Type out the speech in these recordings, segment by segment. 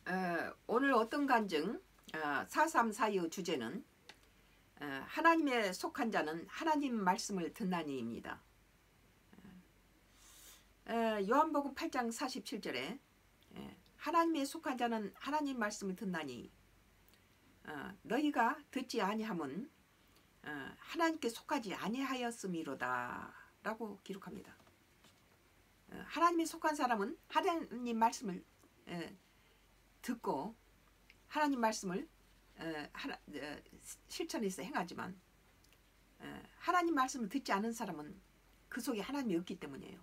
오늘 어떤 간증 4.3.4의 주제는 하나님에 속한 자는 하나님 말씀을 듣나니입니다. 요한복음 8장 47절에 하나님에 속한 자는 하나님 말씀을 듣나니 너희가 듣지 아니함은 하나님께 속하지 아니하였음이로다 라고 기록합니다. 하나님에 속한 사람은 하나님 말씀을 듣고 하나님 말씀을 실천해서 행하지만 하나님 말씀을 듣지 않은 사람은 그 속에 하나님이 없기 때문이에요.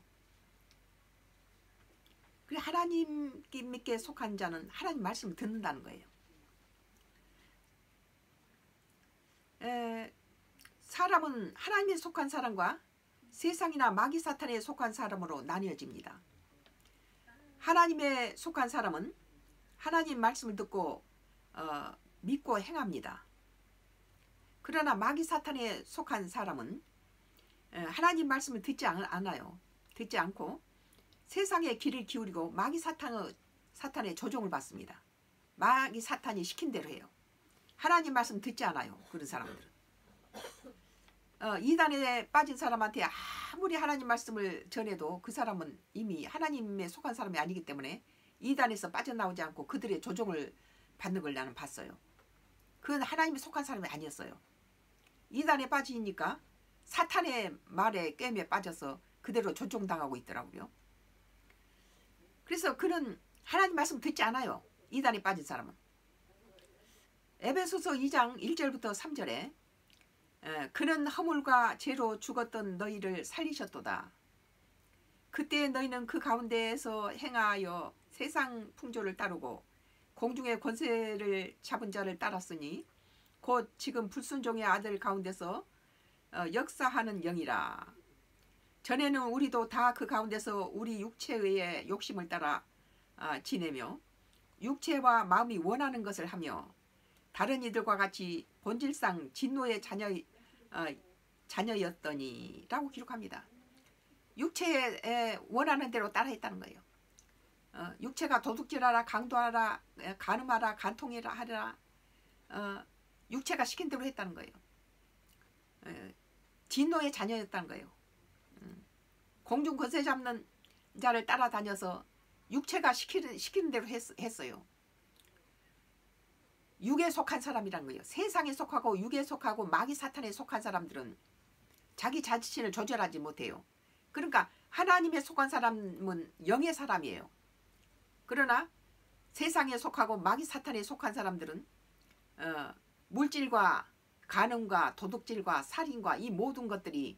그래 하나님께 속한 자는 하나님 말씀을 듣는다는 거예요. 사람은 하나님에 속한 사람과 세상이나 마귀 사탄에 속한 사람으로 나뉘어집니다. 하나님에 속한 사람은 하나님 말씀을 듣고 믿고 행합니다. 그러나 마귀 사탄에 속한 사람은 하나님 말씀을 듣지 않아요. 듣지 않고 세상의 귀를 기울이고 마귀 사탄의 조종을 받습니다. 마귀 사탄이 시킨 대로 해요. 하나님 말씀 듣지 않아요. 그런 사람들은. 이단에 빠진 사람한테 아무리 하나님 말씀을 전해도 그 사람은 이미 하나님에 속한 사람이 아니기 때문에 이단에서 빠져나오지 않고 그들의 조종을 받는 걸 나는 봤어요. 그건 하나님에 속한 사람이 아니었어요. 이단에 빠지니까 사탄의 말에 꿰매 빠져서 그대로 조종당하고 있더라고요. 그래서 그는 하나님 말씀 듣지 않아요. 이단에 빠진 사람은. 에베소서 2장 1절부터 3절에 그는 허물과 죄로 죽었던 너희를 살리셨도다. 그때 너희는 그 가운데에서 행하여 세상 풍조를 따르고 공중의 권세를 잡은 자를 따랐으니 곧 지금 불순종의 아들 가운데서 역사하는 영이라. 전에는 우리도 다 그 가운데서 우리 육체의 욕심을 따라 지내며 육체와 마음이 원하는 것을 하며 다른 이들과 같이 본질상 진노의 자녀였더니 라고 기록합니다. 육체에 원하는 대로 따라했다는 거예요. 육체가 도둑질하라, 강도하라, 간음하라, 간통하라 하라 육체가 시킨 대로 했다는 거예요. 진노의 자녀였다는 거예요. 공중 권세 잡는 자를 따라다녀서 육체가 시키는 대로 했어요. 육에 속한 사람이란 거예요. 세상에 속하고 육에 속하고 마귀 사탄에 속한 사람들은 자기 자신을 조절하지 못해요. 그러니까 하나님에 속한 사람은 영의 사람이에요. 그러나 세상에 속하고 마귀 사탄에 속한 사람들은 물질과 간음과 도둑질과 살인과 이 모든 것들이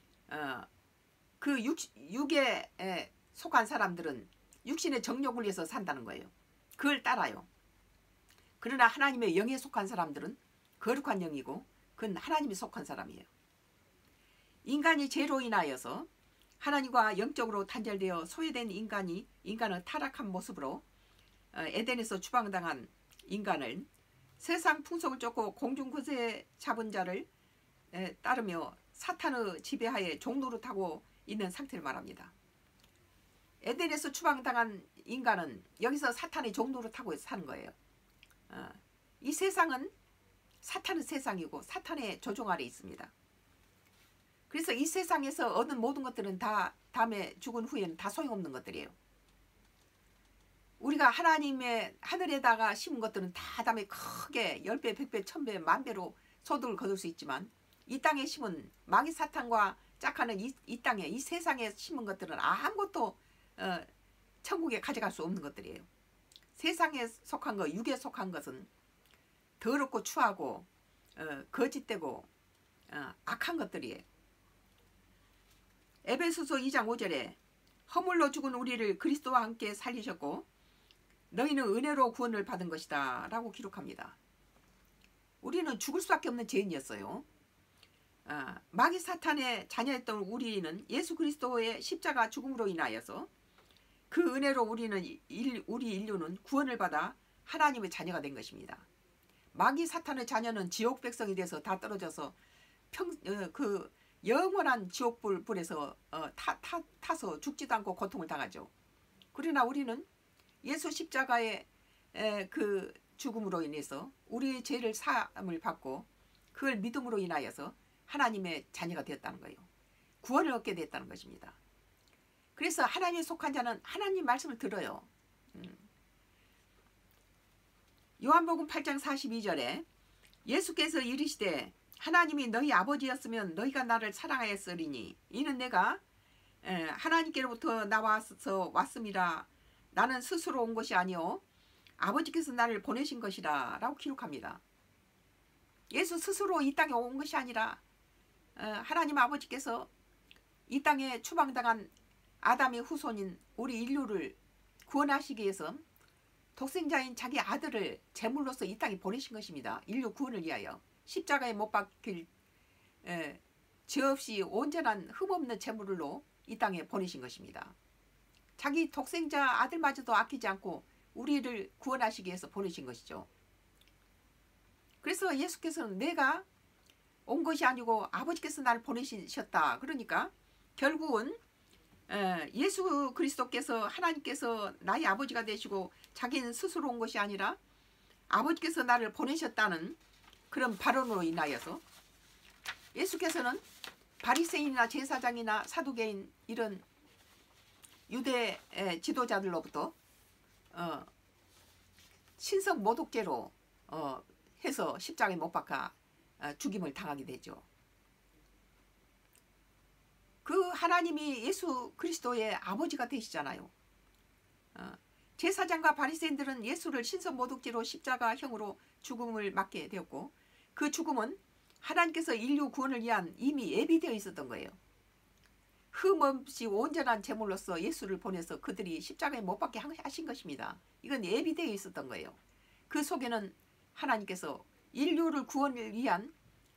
그 육에 속한 사람들은 육신의 정욕을 위해서 산다는 거예요. 그걸 따라요. 그러나 하나님의 영에 속한 사람들은 거룩한 영이고 그건 하나님이 속한 사람이에요. 인간이 죄로 인하여서 하나님과 영적으로 단절되어 소외된 인간은 타락한 모습으로 에덴에서 추방당한 인간을 세상 풍속을 쫓고 공중 권세 잡은 자를 따르며 사탄의 지배하에 종노릇하고 있는 상태를 말합니다. 에덴에서 추방당한 인간은 여기서 사탄의 종노릇하고 사는 거예요. 이 세상은 사탄의 세상이고 사탄의 조종 아래 있습니다. 그래서 이 세상에서 얻은 모든 것들은 다 다음에 죽은 후에는 다 소용없는 것들이에요. 우리가 하나님의 하늘에다가 심은 것들은 다 다음에 크게 10배, 100배, 1000배, 만배로 소득을 거둘 수 있지만 이 땅에 심은 마귀 사탄과 짝하는 이 땅에 이 세상에 심은 것들은 아무것도 천국에 가져갈 수 없는 것들이에요. 세상에 속한 것, 육에 속한 것은 더럽고 추하고 거짓되고 악한 것들이에요. 에베소서 2장 5절에 허물로 죽은 우리를 그리스도와 함께 살리셨고 너희는 은혜로 구원을 받은 것이다 라고 기록합니다. 우리는 죽을 수밖에 없는 죄인이었어요. 마귀 사탄의 자녀였던 우리는 예수 그리스도의 십자가 죽음으로 인하여서 그 은혜로 우리 인류는 구원을 받아 하나님의 자녀가 된 것입니다. 마귀 사탄의 자녀는 지옥 백성이 돼서 다 떨어져서 그 영원한 지옥불에서 타서 죽지도 않고 고통을 당하죠. 그러나 우리는 예수 십자가의 그 죽음으로 인해서 우리의 죄를 사함을 받고 그걸 믿음으로 인하여서 하나님의 자녀가 되었다는 거예요. 구원을 얻게 됐다는 것입니다. 그래서 하나님에 속한 자는 하나님 말씀을 들어요. 요한복음 8장 42절에 예수께서 이르시되 하나님이 너희 아버지였으면 너희가 나를 사랑하였으리니 이는 내가 하나님께로부터 나와서 왔음이라. 나는 스스로 온 것이 아니요 아버지께서 나를 보내신 것이라 라고 기록합니다. 예수 스스로 이 땅에 온 것이 아니라 하나님 아버지께서 이 땅에 추방당한 아담의 후손인 우리 인류를 구원하시기 위해서 독생자인 자기 아들을 제물로서 이 땅에 보내신 것입니다. 인류 구원을 위하여 십자가에 못 박힐 죄 없이 온전한 흠없는 제물로 이 땅에 보내신 것입니다. 자기 독생자 아들마저도 아끼지 않고 우리를 구원하시기 위해서 보내신 것이죠. 그래서 예수께서는 내가 온 것이 아니고 아버지께서 나를 보내셨다. 그러니까 결국은 예수 그리스도께서 하나님께서 나의 아버지가 되시고 자기는 스스로 온 것이 아니라 아버지께서 나를 보내셨다는 그런 발언으로 인하여서 예수께서는 바리새인이나 제사장이나 사두개인 이런 유대 지도자들로부터 신성 모독죄로 해서 십자가에 못 박아 죽임을 당하게 되죠. 그 하나님이 예수 그리스도의 아버지가 되시잖아요. 제사장과 바리새인들은 예수를 신성 모독죄로 십자가형으로 죽음을 맞게 되었고 그 죽음은 하나님께서 인류 구원을 위한 이미 예비되어 있었던 거예요. 흠없이 온전한 제물로서 예수를 보내서 그들이 십자가에 못 박게 하신 것입니다. 이건 예비되어 있었던 거예요. 그 속에는 하나님께서 인류를 구원을 위한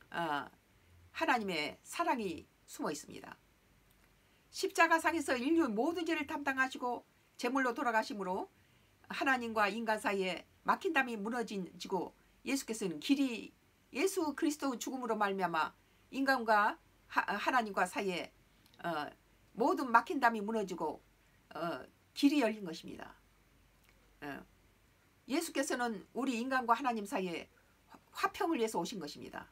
하나님의 사랑이 숨어 있습니다. 십자가상에서 인류의 모든 죄를 담당하시고 제물로 돌아가심으로 하나님과 인간 사이에 막힌 담이 무너지고 예수께서는 길이 예수 그리스도 죽음으로 말미암아 인간과 하나님과 사이에 모든 막힌 담이 무너지고 길이 열린 것입니다. 예수께서는 우리 인간과 하나님 사이에 화평을 위해서 오신 것입니다.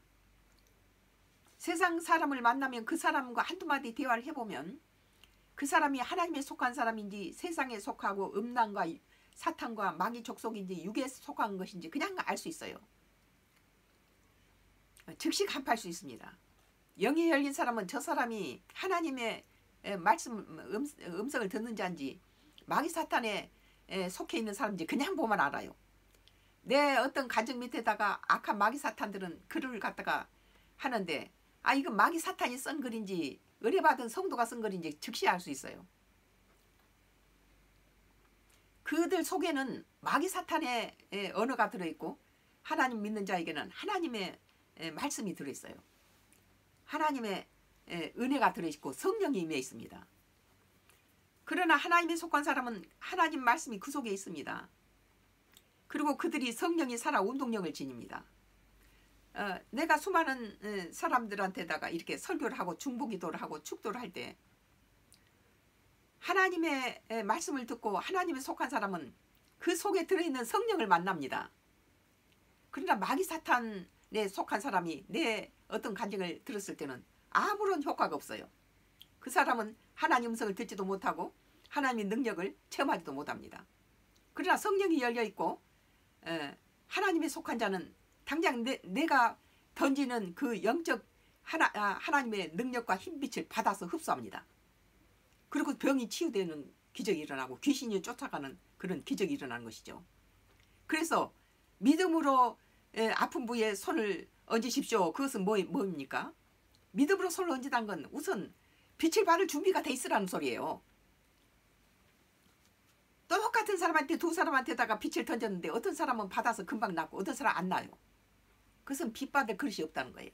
세상 사람을 만나면 그 사람과 한두 마디 대화를 해보면 그 사람이 하나님에 속한 사람인지 세상에 속하고 음란과 사탄과 마귀 족속인지 육에 속한 것인지 그냥 알 수 있어요. 즉시 간파할 수 있습니다. 영이 열린 사람은 저 사람이 하나님의 말씀 음성을 듣는지 아닌지 마귀 사탄에 속해 있는 사람인지 그냥 보면 알아요. 내 어떤 가정 밑에다가 악한 마귀 사탄들은 글을 갖다가 하는데 이건 마귀 사탄이 쓴 글인지 의뢰받은 성도가 쓴 글인지 즉시 알 수 있어요. 그들 속에는 마귀 사탄의 언어가 들어있고 하나님 믿는 자에게는 하나님의 말씀이 들어있어요. 하나님의 은혜가 들어있고 성령이 임해 있습니다. 그러나 하나님에 속한 사람은 하나님 말씀이 그 속에 있습니다. 그리고 그들이 성령이 살아 운동력을 지닙니다. 내가 수많은 사람들한테다가 이렇게 설교를 하고 중보기도를 하고 축도를 할 때 하나님의 말씀을 듣고 하나님에 속한 사람은 그 속에 들어있는 성령을 만납니다. 그러나 마귀 사탄에 속한 사람이 내 어떤 간증을 들었을 때는 아무런 효과가 없어요. 그 사람은 하나님 음성을 듣지도 못하고 하나님의 능력을 체험하지도 못합니다. 그러나 성령이 열려있고 하나님에 속한 자는 당장 내가 던지는 그 영적 하나님의 능력과 흰빛을 받아서 흡수합니다. 그리고 병이 치유되는 기적이 일어나고 귀신이 쫓아가는 그런 기적이 일어나는 것이죠. 그래서 믿음으로 아픈 부위에 손을 얹으십시오. 그것은 뭐입니까? 믿음으로 손을 얹으란 건 우선 빛을 받을 준비가 돼 있으라는 소리예요. 똑같은 사람한테 두 사람한테다가 빛을 던졌는데 어떤 사람은 받아서 금방 낫고 어떤 사람은 안 나요. 그것은 빛 받을 그릇이 없다는 거예요.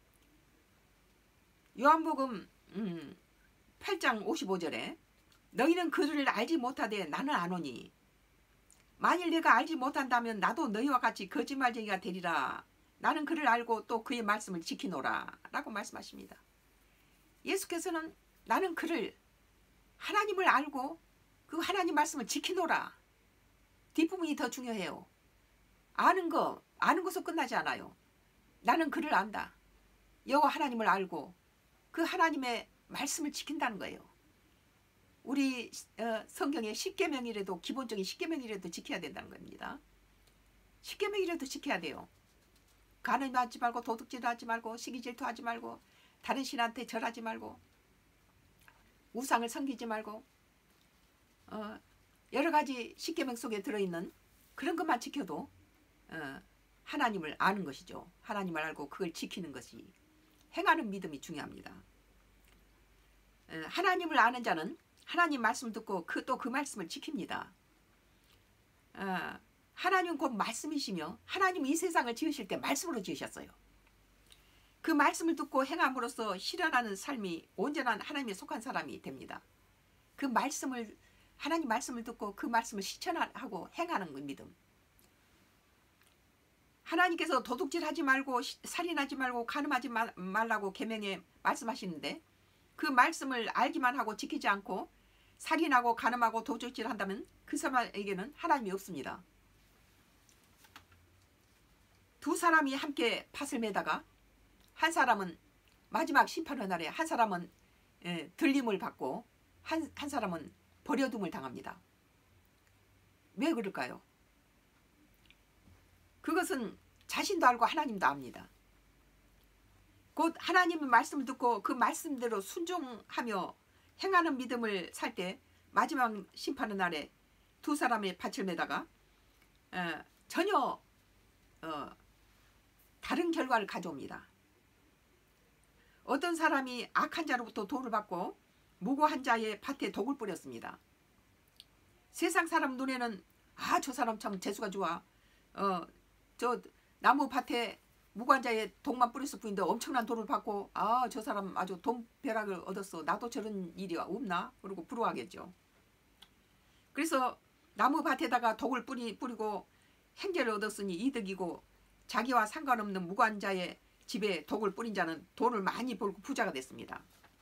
요한복음 8장 55절에 너희는 그를 알지 못하되 나는 아노니 만일 내가 알지 못한다면 나도 너희와 같이 거짓말쟁이가 되리라. 나는 그를 알고 또 그의 말씀을 지키노라 라고 말씀하십니다. 예수께서는 나는 그를 하나님을 알고 그 하나님 말씀을 지키노라. 뒷부분이 더 중요해요. 아는 것으로 끝나지 않아요. 나는 그를 안다. 여호와 하나님을 알고 그 하나님의 말씀을 지킨다는 거예요. 우리 성경의 10계명이라도 기본적인 10계명이라도 지켜야 된다는 겁니다. 10계명이라도 지켜야 돼요. 간음하지 말고 도둑질하지 말고 시기질투하지 말고 다른 신한테 절하지 말고 우상을 섬기지 말고 여러 가지 10계명 속에 들어있는 그런 것만 지켜도 하나님을 아는 것이죠. 하나님을 알고 그걸 지키는 것이 행하는 믿음이 중요합니다. 하나님을 아는 자는 하나님 말씀을 듣고 또 그 말씀을 지킵니다. 하나님은 곧 말씀이시며 하나님은 이 세상을 지으실 때 말씀으로 지으셨어요. 그 말씀을 듣고 행함으로써 실현하는 삶이 온전한 하나님에 속한 사람이 됩니다. 그 말씀을 하나님 말씀을 듣고 그 말씀을 실천하고 행하는 그 믿음. 하나님께서 도둑질하지 말고 살인하지 말고 간음하지 말라고 계명에 말씀하시는데 그 말씀을 알기만 하고 지키지 않고 살인하고 간음하고 도둑질한다면 그 사람에게는 하나님이 없습니다. 두 사람이 함께 팥을 매다가 한 사람은 마지막 심판의 날에 한 사람은 들림을 받고 한 사람은 버려둠을 당합니다. 왜 그럴까요? 그것은 자신도 알고 하나님도 압니다. 곧 하나님의 말씀을 듣고 그 말씀대로 순종하며 행하는 믿음을 살 때 마지막 심판의 날에 두 사람의 밭을 매다가 전혀 다른 결과를 가져옵니다. 어떤 사람이 악한 자로부터 도를 받고 무고한 자의 밭에 독을 뿌렸습니다. 세상 사람 눈에는 저 사람 참 재수가 좋아. 저 나무 밭에 무고한 자의 독만 뿌렸을 뿐인데 엄청난 돈을 받고 저 사람 아주 돈벼락을 얻었어. 나도 저런 일이 없나? 그러고 부러워하겠죠. 그래서 나무 밭에다가 독을 뿌리고 행제를 얻었으니 이득이고 자기와 상관없는 무고한 자의 집에 독을 뿌린 자는 돈을 많이 벌고 부자가 됐습니다.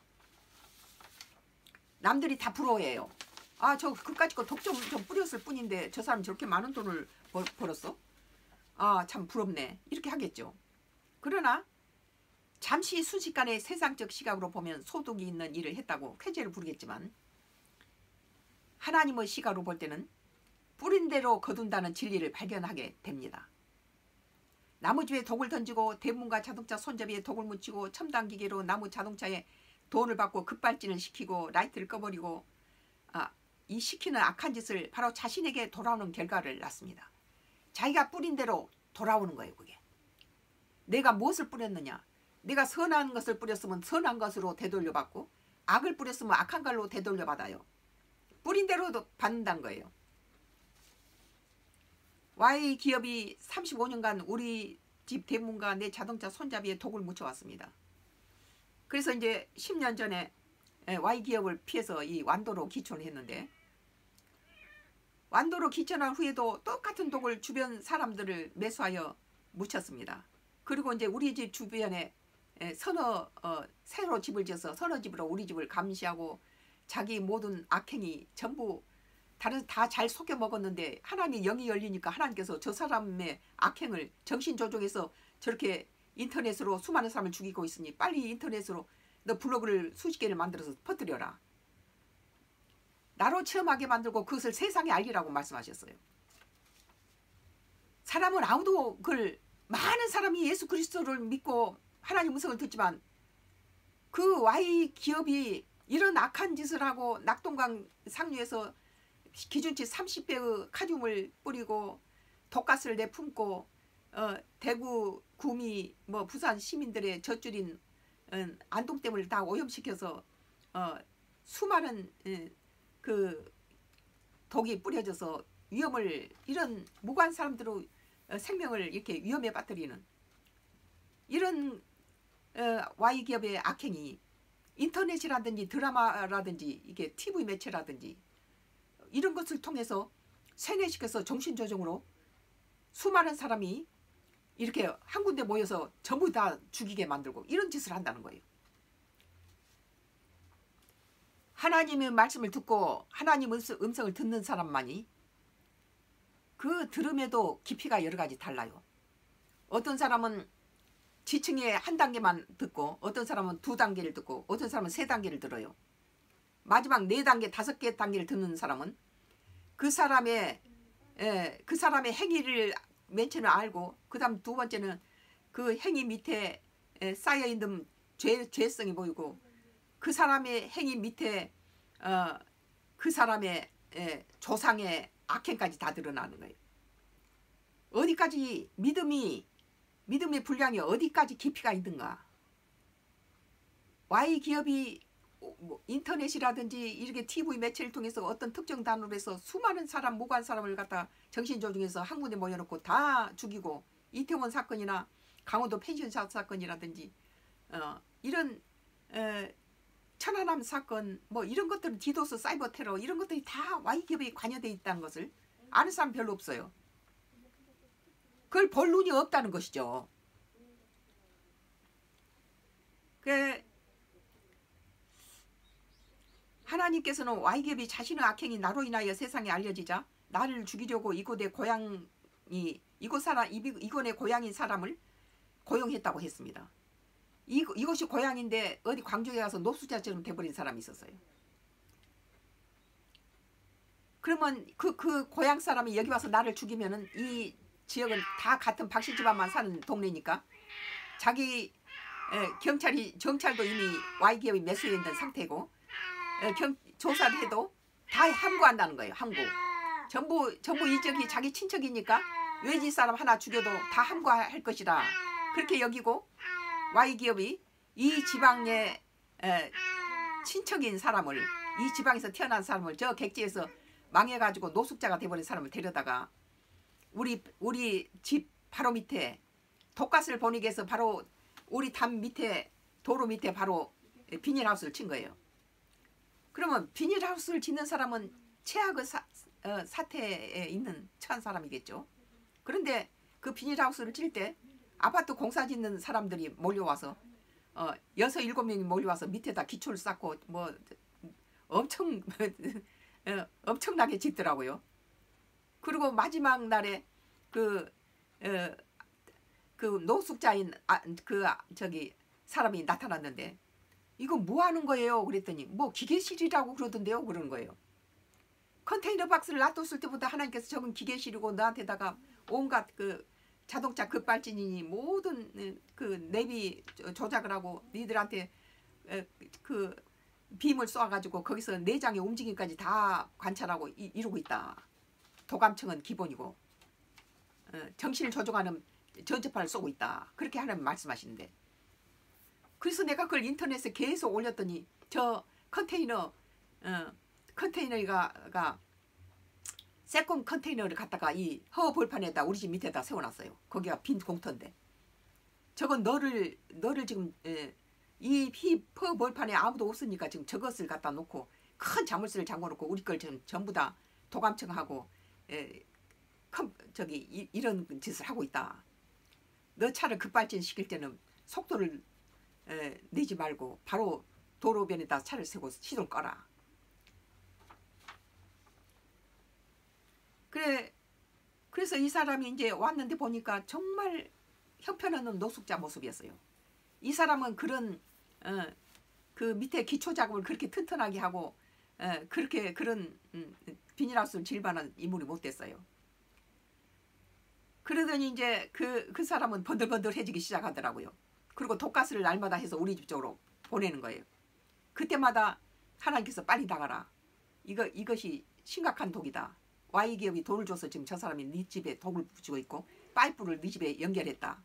남들이 다 부러워해요. 저 그까짓 거 독 좀 뿌렸을 뿐인데 저 사람 저렇게 많은 돈을 벌었어? 참 부럽네. 이렇게 하겠죠. 그러나 잠시 순식간에 세상적 시각으로 보면 소득이 있는 일을 했다고 쾌재를 부르겠지만 하나님의 시각으로 볼 때는 뿌린 대로 거둔다는 진리를 발견하게 됩니다. 나무집에 독을 던지고 대문과 자동차 손잡이에 독을 묻히고 첨단기계로 나무 자동차에 돈을 받고 급발진을 시키고 라이트를 꺼버리고 이 시키는 악한 짓을 바로 자신에게 돌아오는 결과를 낳습니다. 자기가 뿌린 대로 돌아오는 거예요. 그게 내가 무엇을 뿌렸느냐. 내가 선한 것을 뿌렸으면 선한 것으로 되돌려받고 악을 뿌렸으면 악한 걸로 되돌려받아요. 뿌린 대로도 받는다는 거예요. Y기업이 35년간 우리 집 대문과 내 자동차 손잡이에 독을 묻혀왔습니다. 그래서 이제 10년 전에 Y기업을 피해서 이 완도로 기촌을 했는데 완도로 기천한 후에도 똑같은 독을 주변 사람들을 매수하여 묻혔습니다. 그리고 이제 우리 집 주변에 새로 집을 지어서 서너 집으로 우리 집을 감시하고 자기 모든 악행이 전부 다 잘 속여 먹었는데 하나님의 영이 열리니까 하나님께서 저 사람의 악행을 정신 조종해서 저렇게 인터넷으로 수많은 사람을 죽이고 있으니 빨리 인터넷으로 너 블로그를 수십 개를 만들어서 퍼뜨려라. 나로 체험하게 만들고 그것을 세상에 알리라고 말씀하셨어요. 사람은 아무도 많은 사람이 예수 그리스도를 믿고 하나님 음성을 듣지만 그 Y기업이 이런 악한 짓을 하고 낙동강 상류에서 기준치 30배의 카륨을 뿌리고 독가스를 내품고 대구, 구미, 부산 시민들의 젖줄인 안동댐을 다 오염시켜서 수많은 그 독이 뿌려져서 이런 무고한 사람들의 생명을 이렇게 위험에 빠뜨리는 이런 Y기업의 악행이 인터넷이라든지 드라마라든지 이게 TV 매체라든지 이런 것을 통해서 세뇌시켜서 정신조종으로 수많은 사람이 이렇게 한 군데 모여서 전부 다 죽이게 만들고 이런 짓을 한다는 거예요. 하나님의 말씀을 듣고 하나님 음성을 듣는 사람만이 그 들음에도 깊이가 여러 가지 달라요. 어떤 사람은 지층에 한 단계만 듣고 어떤 사람은 두 단계를 듣고 어떤 사람은 세 단계를 들어요. 마지막 네 단계, 다섯 개 단계를 듣는 사람은 그 사람의 행위를 맨 처음에 알고 그 다음 두 번째는 그 행위 밑에 쌓여있는 죄성이 보이고 그 사람의 행위 밑에 그 사람의 조상의 악행까지 다 드러나는 거예요. 어디까지 믿음의 분량이 어디까지 깊이가 있는가. Y기업이 인터넷이라든지 이렇게 TV 매체를 통해서 어떤 특정 단어로 해서 수많은 사람, 무고한 사람을 갖다 정신조중해서 한 군데 모여놓고 다 죽이고 이태원 사건이나 강원도 펜션샵 사건이라든지 이런 천안함 사건 뭐 이런 것들은 디도스 사이버 테러 이런 것들이 다 Y기업이 관여되어 있다는 것을 아는 사람 별로 없어요. 그걸 볼 눈이 없다는 것이죠. 하나님께서는 Y기업이 자신의 악행이 나로 인하여 세상에 알려지자 나를 죽이려고 이곳의 이곳의 고향인 사람을 고용했다고 했습니다. 이것이 고향인데 어디 광주에 가서 노숙자처럼 돼버린 사람이 있었어요. 그러면 그 고향 사람이 여기 와서 나를 죽이면은 이 지역은 다 같은 박씨 집안만 사는 동네니까 자기 정찰도 이미 Y기업이 매수해 있는 상태고 조사를 해도 다 함구한다는 거예요. 함구. 전부 이쪽이 자기 친척이니까 외지 사람 하나 죽여도 다 함구할 것이다. 그렇게 여기고 Y기업이 이 지방의 친척인 사람을 이 지방에서 태어난 사람을 저 객지에서 망해가지고 노숙자가 돼버린 사람을 데려다가 우리 집 바로 밑에 독가스를 보내기 위해서 바로 우리 담 밑에 도로 밑에 바로 비닐하우스를 친 거예요. 그러면 비닐하우스를 짓는 사람은 최악의 사태에 있는 처한 사람이겠죠. 그런데 그 비닐하우스를 칠 때 아파트 공사 짓는 사람들이 몰려와서 6, 7명이 몰려와서 밑에다 기초를 쌓고 뭐 엄청나게 짓더라고요. 그리고 마지막 날에 그 노숙자인 사람이 나타났는데 이거 뭐 하는 거예요? 그랬더니 뭐 기계실이라고 그러던데요. 그러는 거예요. 컨테이너 박스를 놔뒀을 때보다 하나님께서 적은 기계실이고 너한테다가 온갖 그 자동차 급발진이니 모든 그 내비 조작을 하고 니들한테 그 빔을 쏘아가지고 거기서 내장의 움직임까지 다 관찰하고 이러고 있다. 도감청은 기본이고 정신을 조종하는 전자파를 쏘고 있다. 그렇게 하나님 말씀하시는데 그래서 내가 그걸 인터넷에 계속 올렸더니 저 컨테이너가 새콤 컨테이너를 갖다가 이 허벌판에다 우리 집 밑에다 세워놨어요. 거기가 빈 공터인데 저건 너를 지금 이 허벌판에 아무도 없으니까 지금 저것을 갖다 놓고 큰 자물쇠를 잠궈놓고 우리 걸 전부 다 도감청하고 이런 짓을 하고 있다. 너 차를 급발진 시킬 때는 속도를 내지 말고 바로 도로변에다 차를 세고 시동 꺼라. 그래서 이 사람이 이제 왔는데 보니까 정말 형편없는 노숙자 모습이었어요. 이 사람은 그런 그 밑에 기초 작업을 그렇게 튼튼하게 하고 그런 비닐하우스를 질 만한 인물이 못 됐어요. 그러더니 이제 그 사람은 번들번들해지기 시작하더라고요. 그리고 독가스를 날마다 해서 우리 집 쪽으로 보내는 거예요. 그때마다 하나님께서 빨리 나가라. 이것이 심각한 독이다. Y기업이 돈을 줘서 지금 저 사람이 네 집에 독을 붙이고 있고 파이프를 네 집에 연결했다.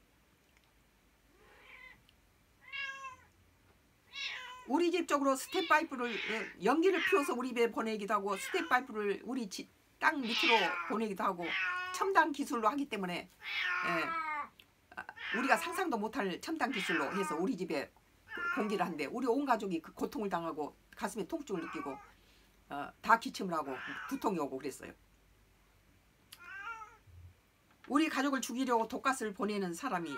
우리 집 쪽으로 스텝파이프를 연기를 피워서 우리 집에 보내기도 하고 스텝파이프를 우리 집 땅 밑으로 보내기도 하고 첨단 기술로 하기 때문에 우리가 상상도 못할 첨단 기술로 해서 우리 집에 공기를 한대. 우리 온 가족이 그 고통을 당하고 가슴에 통증을 느끼고 다 기침을 하고 두통이 오고 그랬어요. 우리 가족을 죽이려고 독가스를 보내는 사람이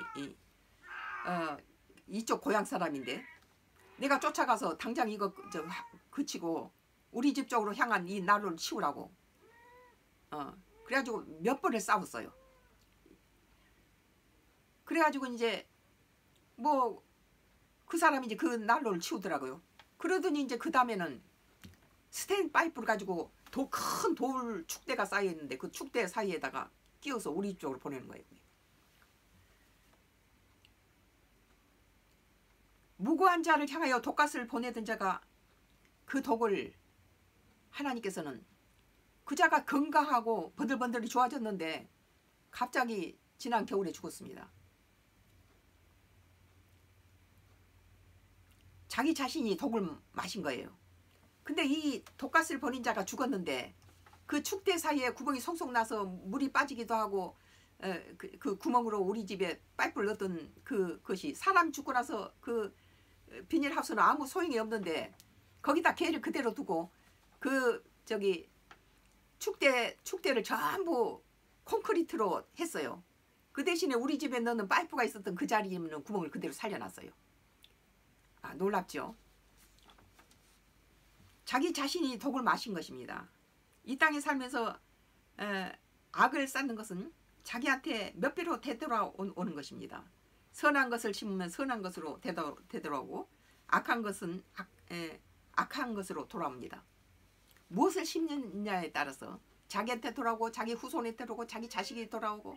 이쪽 고향 사람인데 내가 쫓아가서 당장 이거 그치고 우리 집 쪽으로 향한 이 난로를 치우라고 그래가지고 몇 번을 싸웠어요. 그래가지고 이제 뭐 그 사람이 이제 그 난로를 치우더라고요. 그러더니 이제 그 다음에는 스텐 파이프를 가지고 큰 돌 축대가 쌓여 있는데 그 축대 사이에다가 끼워서 우리 쪽으로 보내는 거예요. 무고한 자를 향하여 독갓을 보내던 자가 그 독을 하나님께서는 그 자가 건강하고 번들번들이 좋아졌는데 갑자기 지난 겨울에 죽었습니다. 자기 자신이 독을 마신 거예요. 근데 이 독갓을 버린 자가 죽었는데 그 축대 사이에 구멍이 송송 나서 물이 빠지기도 하고 그 구멍으로 우리 집에 파이프를 넣었던 그것이 사람 죽고 나서 그 비닐하우스는 아무 소용이 없는데 거기다 개를 그대로 두고 그 저기 축대를 전부 콘크리트로 했어요. 그 대신에 우리 집에 넣는 파이프가 있었던 그 자리에 있는 구멍을 그대로 살려놨어요. 아, 놀랍죠? 자기 자신이 독을 마신 것입니다. 이 땅에 살면서 악을 쌓는 것은 자기한테 몇 배로 되돌아오는 것입니다. 선한 것을 심으면 선한 것으로 되돌아오고 악한 것은 악한 것으로 돌아옵니다. 무엇을 심느냐에 따라서 자기한테 돌아오고 자기 후손한테 돌아오고 자기 자식이 돌아오고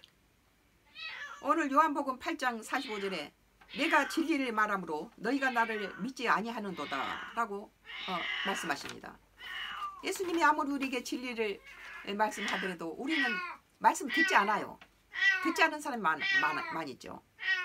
오늘 요한복음 8장 45절에 내가 진리를 말함으로 너희가 나를 믿지 아니하는도다 라고 말씀하십니다. 예수님이 아무리 우리에게 진리를 말씀하더라도 우리는 말씀 듣지 않아요. 듣지 않은 사람이 많이 있죠.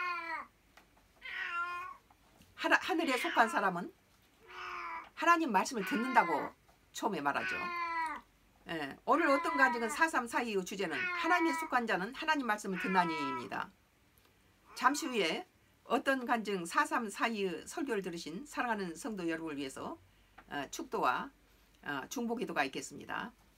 하늘에 속한 사람은 하나님 말씀을 듣는다고 처음에 말하죠. 오늘 어떤 간증은 4.3.4.2의 주제는 하나님에 속한 자는 하나님 말씀을 듣나니입니다. 잠시 후에 어떤 간증 4.3.4.2의 설교를 들으신 사랑하는 성도 여러분을 위해서 축도와 중보기도가 있겠습니다.